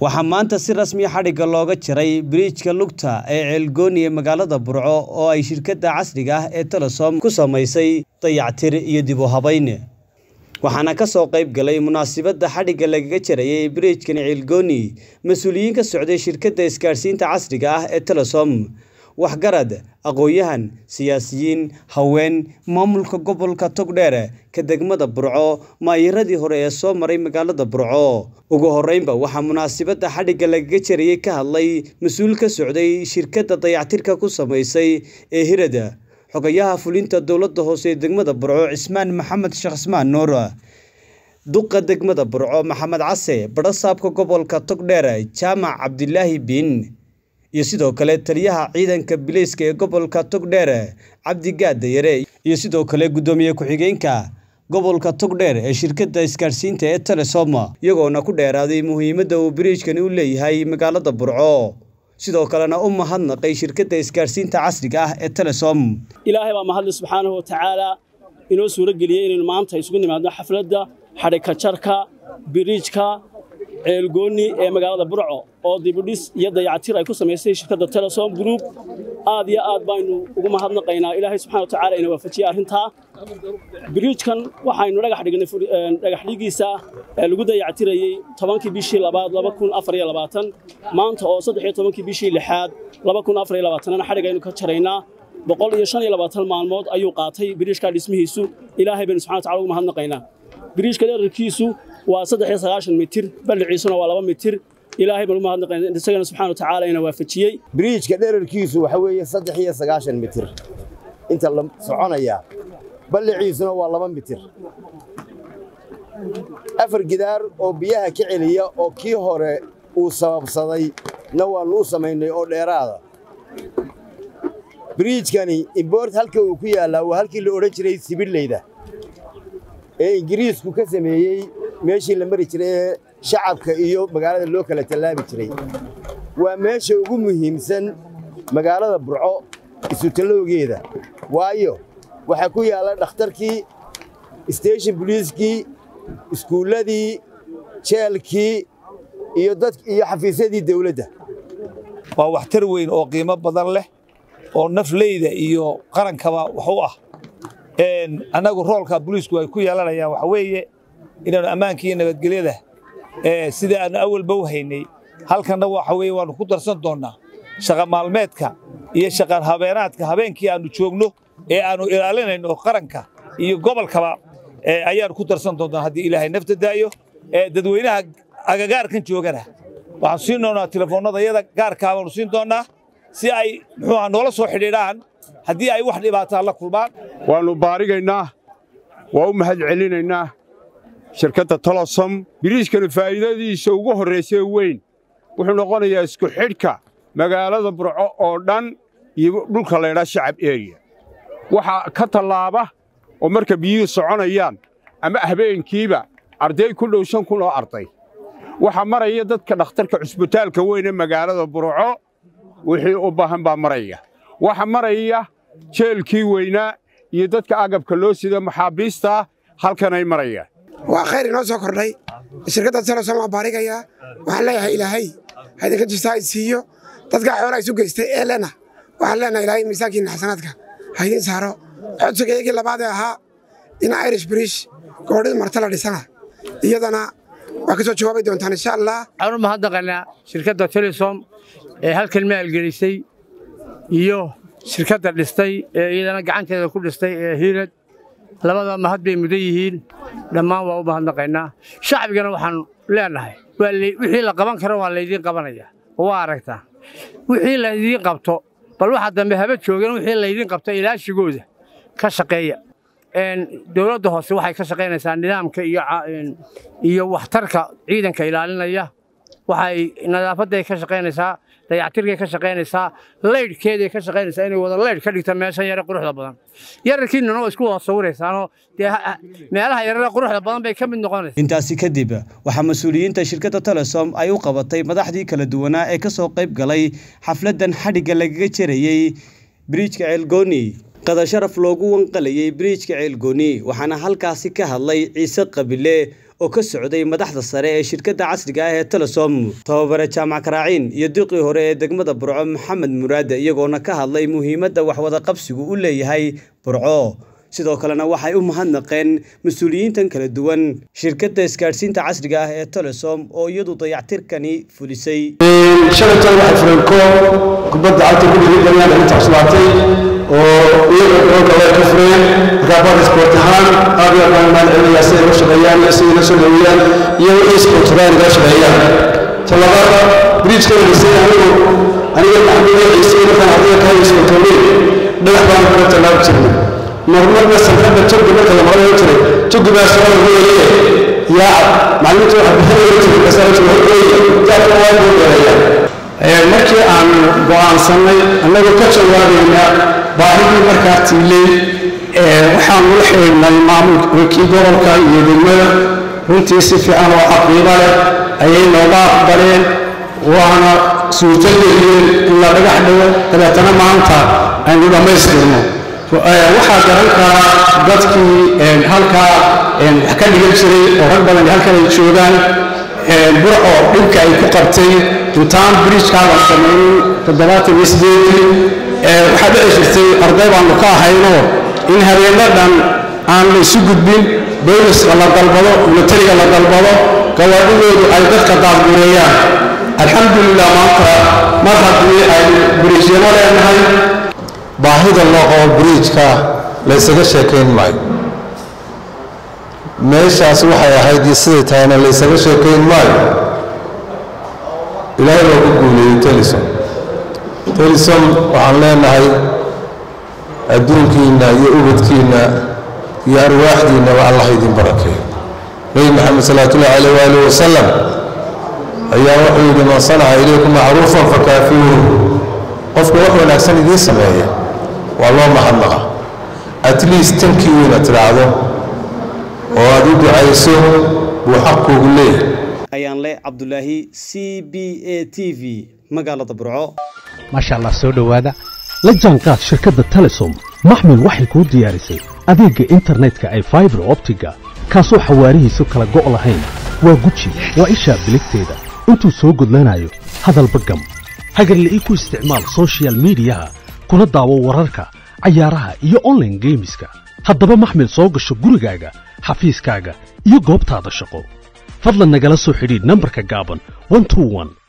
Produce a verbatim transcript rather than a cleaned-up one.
waxaa maanta si rasmi ah xadhigga looga jaray bridge-ka lugta ee Ceelgooni ee magaalada Burco oo ay shirkadda casriga ah ee Telesom ku samaysay dayactir iyo dib u habayn. waxaana ka soo qayb galay munaasabadda xadhigga lagaga jarayay bridge-kan Ceelgooni mas'uuliyiin ka socday shirkadda isgaarsiinta casriga ah ee Telesom, waxgarad, aqoonyahan, siyaasiyiin, haween, maamulka gobolka Togdheer ka degmada Burco, maayiradii hore ee soo maray magaalada Burco. ugu horeynba waxaa munaasabadda xadhigga lagaga jarayay ka hadlay mas'uul ka socday shirkadda dayactirka ku samaysay ee Hirada, xogayaha fulinta dowladda hoose ee degmada Burco Cismaan Maxamed Sheekh Cismaan Nuur, duqa degmada Burco Maxamed Case, badhasaabka gobolka Togdheer Jaamac Cabdilaahi bin, iyo sidoo kale taliyaha ciidanka biliiska ee gobolka Togdheer Cabdi Gaadayare, iyo sidoo kale gudoomiye ku-xigeenka gobolka Togdheer ee shirkadda isgaarsiinta ee Telesom, iyagoona ku dheeraaday muhiimadda uu bridge-kan u leeyahay magaalada Burco, sidoo kalena u mahadnaqay shirkadda isgaarsiinta casriga ah ee Telesom. ilaahay baa mahad subhanahu wa ta'ala inoo suura geliyay inaynu maanta isugu nimaadno xafladda xadhigga jarka bridge-ka Ceelgooni ee magaalada Burco oo dib u dhis iyo dayactir ay ku sameysay shirkadda Telesom Group. aad iyo aad baynu ugu mahadnaqaynaa ilaahay subhanahu wa ta'ala inuu waafajiyay arrinta. bridge-kan waxaynu dhagax dhignay dhagax dhigiisa ee lagu dayactirayay tobankii bishii labaad laba kun afar iyo labaatan, maanta oo saddex iyo tobankii bishii lixaad laba kun afar iyo labaatan ana xadhigaynu ka jaraynaa. boqol iyo shan iyo labaatan maalmood ayuu qaatay bridge-ka dhismihiisu. ilaahay baynu subhanahu wa ta'ala ugu mahadnaqaynaa. bridge-ka dhererkiisu waa saddex iyo sagaashan mitir, balliciisuna waa laba mitir. ilaahay baan u mahadnaqaynaa isagana subhanahu wa ta'ala inuu waafajiyay. bridge-ka dhererkiisu waxa weeye saddex iyo sagaashan mitir inta la soconaya, balliciisuna waa laba mitir. afar gidaar oo biyaha ka celiya oo kii hore uu sababsaday na waanu u samaynay oo dheeraada. bridge-kani import halka uu ku yaalaa waa halkii la odhan jiray Sibileyda ee Ingiriisku ka sameeyey meeshii la mari jiray ee shacabka iyo magaalada loo kala tallaabi jiray. waa meesha ugu muhiimsan magaalada Burco isu talowgeeda, waayo waxa ku yaala dhakhtarkii, station police-kii, iskuuladii, jeelkii iyo dad iyo xafiisyadii dawladda. waa waxtar weyn oo qiimo badan leh oo nafleyda iyo qarankaba wax u ah. een anagu roolka booliisku ay ku yeelanayaan waxa weeye inaanu ammaanka iyo nabadgelyada ee sida aan awalba u haynay halkana waxa weeye waanu ku darsan doonaa shaqo maalmeedka iyo shaqo habeenaadka habeenkii aanu joogno ee aanu ilaalinayno qaranka iyo gobolkaba ee ayaan ku darsan doonaa haddii ilaahay nafta daayo. ee dadweynaha agagaarkan joogana waxaan siin doonaa telefoonada iyada gaarka ah siin doonaa si ay muxuu ah noola soo xidhiidhaan haddii ay wax dhibaato la kulmaan. waanu baarigaynaa, waa u mahad celinaynaa shirkadda Telesom. bridge-kan faa'iidadiisa ugu horeysay weyn wuxuu noqonayaa isku xidhka magaalada Burco oo dhan iyo dhulka la yiraahdo shacab area. waxa ka tallaaba oo marka biyuhu soconayaan ama habeenkiiba arday ku dhow shan kun oo arday. waxa maraya dadka dhakhtarka cusbitaalka weyn ee magaalada Burco wixii u baahan baa maraya. waxa maraya jeelkii weynaa iyo dadka agabka loo sida maxaabiista halkan ay marayaan. waa khayr inoo soo kordhay shirkadda Telesom waa baarigaya. waxaan leeyahay ilaahay hadinka jistaa siiyo dadka xoolaha isu geystay ee lena. waxaan leenahay ilaahay miisaankii xasanaadka haydin saaro. codsigeeyay labaad ahaa in Irish Bridge go'aadada martala dhisana iyadana waa ka soo jawaabay doontaan insha Allah. waxaan u mahadnaqaynaa shirkadda Telesom ee halkan maalgelisay iyo shirkadda dhistay ee iyadana gacanteeda ku dhistay ee Hirad. labada mahad bay mudan yihiin, dhammaan waa u mahadnaqaynaa. shacabigana waxaan leenahay wixii la qaban karo waa laydin qabanaya. waa aragtaa wixii laydin qabto bal waxa dambe haba joogeen wixii laydin qabto ilaashigooda ka shaqeeya. een dawladda hoose waxay ka shaqeynaysaa nidaamka iyo iyo waxtarka ciidanka ilaalinaya. waxay nadaafadda ka shaqeynaysaa, dayactirka ka shaqeynaysaa, leydhkeeda ka shaqeynaysaa inay wada leydh ka dhigto meesha yar quruxda badan. yararkiina oo isku wada sawiraysaano meelaha yar quruxda badan bay ka mid noqonaysaa. intaasi kadib waxa mas'uuliyiinta shirkadda Telesom ay u qabatay madaxdii kala duwanaa ee ka soo qayb galay xafladan xadhigga lagaga jarayay bridge-ka Ceelgooni. qada sharaf loogu wanqalayay bridge-ka Ceelgooni waxaana halkaasi ka hadlay Ciise Qabile oo ka socday madaxda sare ee shirkadda casriga ah ee Telesom tababare jaamac Karaaciin iyo diqii hore ee degmada Burco Maxamed Muraade iyagoona ka hadlay muhiimadda wax wada qabsigu u leeyahay Burco sidoo kalena waxay u mahadnaqeen mas'uuliyiintan kala duwan shirkadda isgaarsiinta casriga ah ee Telesom oo iyadu dayactirkani fulisay shirkadda waxay fureen koob kubadda cagta ku dhigayaan inta cusbaatay oo iyaga oo ka fureen gabar sport ahaan aad iyo aad maan celiya si ay u shaqeeyaan iyo si ay u shaqeeyaan iyo e-sport raad uga shaqeeyaan talabaad bridge-ka dhisay anigu aniga maxamed ciise markaan hadii ka haysto toobay dhagax baan ku talaab jirnay marmarna sanadda toobay marka la marayo jiray toobay baa soo weeyay yaa macluumaadka waxa bixinaya jiray kasoo weeyay taa waa weeyay ee markii aan go'aansanay annagu ka jawaabayna baahidii markaa tiilay ee waxaan u xiriirnay maamulkii gobolka iyo degmada runtii si fiican oo caqiiba leh ayay nooga aqbaleen waana suurtageliyeen in la dhagax dhigo dabeetana maanta aynu dhammaystirno waxaa garan karaa dadkii halkaa wax ka dhigan jiray oo rag badan halkan ay joogaan burco dhibka ay ku qabtay intaan bridge-kaa la sameeyey toddobaatan iyo sideedii waxaa dhici jirtay arday baanu ka ahayno in habeenadan aan la isu gudbin booliska la dalbado militariga la dalbado gawaadhidoodu ay dadka daadgureeyaan alxamdulilah maanta mar haddii ay bridge-yano leenahay baahida loo qabo bridge-ka la isaga sheekayn maayo meeshaas waxay ahayd siday tahayna la isaga sheekayn maayo ilaahay baa ku guuleeyey Telesom Telesom waxaan leenahay adduunkiina iyo ubadkiina iyo arwaaxdiina waa Allah idin barakeeyo nabi maxamed sallallahu alayhi wa sallam ayaa wuxuu yidhi man sanaca ilaykum ma'ruufan fakaafiruhu qofka wax wanaagsan idin sameeya waa loo mahadnaqa at least tankii weyna tiraahdo oo aad u ducayso buu xaq kugu leeyahay ayaan le Cabdullaahi C B A T V magaalada Burco masha Allah soo dhawaada la jaanqaad shirkadda Telesom maxmil waxay ku diyaarisay adeegga internetka ay fiber optiga kaasoo xawaarihiisu kala go' lahayn waa guji waa isha biligteeda intuu soo gudlanayo hadalba gam hagarlii ku isticmaal social media kuna daawo wararka cayaaraha iyo online gameska haddaba maxmil soo gasho gurigaaga xafiiskaaga iyo goobtaada shaqo fadlan nagala soo xidhiidh nambarka gaaban one two one